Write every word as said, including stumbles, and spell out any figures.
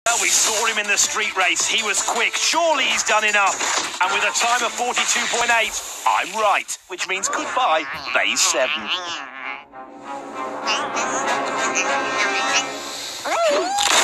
Well, we saw him in the street race. He was quick. Surely he's done enough. And with a time of forty-two point eight, I'm right, which means goodbye, phase seven.